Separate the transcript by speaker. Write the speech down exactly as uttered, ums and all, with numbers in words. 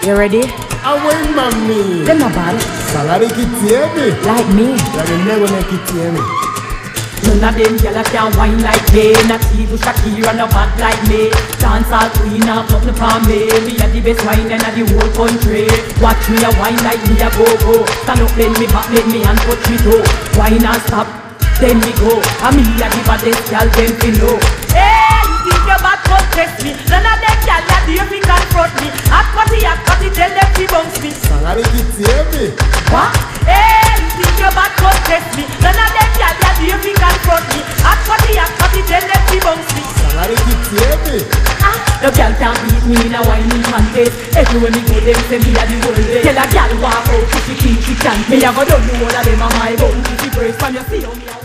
Speaker 1: You ready?
Speaker 2: I win, mommy.
Speaker 1: Them not bad.
Speaker 2: Salary kitty,
Speaker 1: like me.
Speaker 2: You never make it hear me.
Speaker 1: None of them gyal can wine like me. Not even Shakira, no bad like me. Dancehall queen, not nothing from me. Me a the best wine in the whole country. Watch me a wine like me a go go. Stand up, bend me back, let me and touch me toe. Wine and stop, then me go. And me a the baddest gyal, them fi know. Hey, you think your bad come test me? None of them gyal ya dare fi confront me. Hot party, hot party, tell them fi bounce me.
Speaker 2: Salary kitty, me.
Speaker 1: What? Hey, you think your bad come test me? None of them gyal ya dare fi confront me. Hot party, hot party, tell them fi bounce me.
Speaker 2: Salary kitty, me.
Speaker 1: Ah, the gyal can't beat me in a whining contest. Everywhere me go, them say me a the whole day. Tell a gyal walk out, she think she can't. Me a go down the whole of them a my bum. She brace when you see how me a